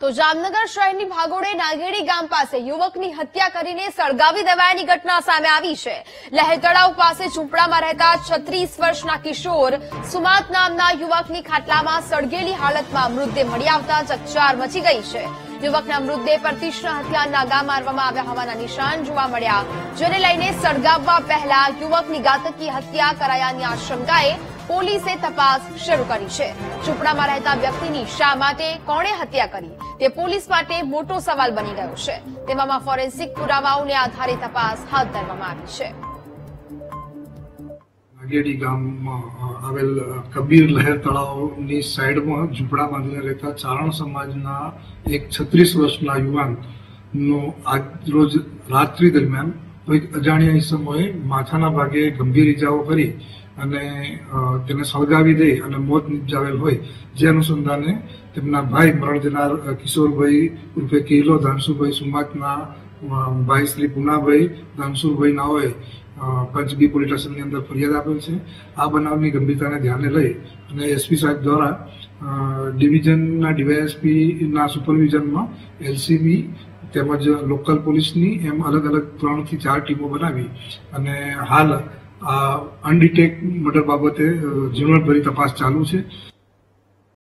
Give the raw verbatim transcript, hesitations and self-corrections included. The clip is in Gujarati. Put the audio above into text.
તો જામનગર શહેરની ભાગોળે નાગેડી ગામ પાસે યુવકની હત્યા કરીને સળગાવી દેવાયાની ઘટના સામે આવી છે। લહેર તળાવ પાસે ઝૂંપડામાં રહેતા છત્રીસ વર્ષના કિશોર સુમાત નામના યુવકની ખાટલામાં સળગેલી હાલતમાં મૃતદેહ મળી આવતા ચકચાર મચી ગઈ છે। યુવકના મૃતદેહ પર તીક્ષ્ણ હથિયારના ઘા મારવામાં આવ્યા હોવાના નિશાન જોવા મળ્યા, જેને લઈને સળગાવવા પહેલા યુવકની ઘાતકી હત્યા કરાયાની આશંકાએ પોલીસે તપાસ શરૂ કરી છે। ઝૂંપડામાં રહેતા વ્યક્તિની શા માટે, કોણે હત્યા કરી તે પોલીસ માટે મોટો સવાલ બની ગયો છે। તેવામાં ફોરેન્સિક પુરાવાઓને આધારે તપાસ હાથ ધરવામાં આવી છે। નાગેડી ગામમાં આવેલ કબીર લહેર તળાવની સાઈડમાં ઝૂંપડા બાંધીને રહેતા ચારણ સમાજના એક છત્રીસ વર્ષના યુવાનનો આજ રોજ રાત્રિ દરમિયાન કોઈક અજાણ્યા ઇસમોએ માથાના ભાગે ગંભીર ઇજાઓ કરી અને તેને સળગાવી દઈ અને મોત નિપજાવેલ હોય, જે અનુસંધાને તેમના ભાઈ મરણ જનાર કિશોરભાઈ ઉર્ફે કિલો ધાનસુભાઈ સુમાતના ભાઈ શ્રી પુનાભાઈ ધાનસુરભાઈ નાઓએ પંચબી પોલીસ સ્ટેશનની અંદર ફરિયાદ આપેલ છે। આ બનાવની ગંભીરતાને ધ્યાને લઈ અને એસપી સાહેબ દ્વારા ડિવિઝનના ડીવાયએસપીના સુપરવિઝનમાં એલસીબી તેમજ લોકલ પોલીસની એમ અલગ અલગ ત્રણ થી ચાર ટીમો બનાવી અને હાલ આ અનડિટેક મર્ડર બાબતે ઝીણવટભરી તપાસ ચાલુ છે।